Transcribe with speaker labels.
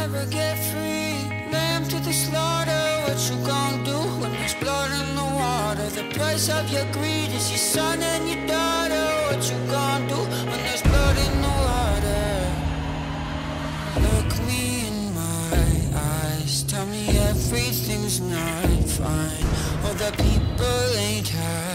Speaker 1: never get free. Lamb to the slaughter, what you gon' do when there's blood in the water? The price of your greed is your son and your daughter. What you gon' do when there's blood in the water? Look me in my eyes, tell me everything's not fine. All the people ain't happy.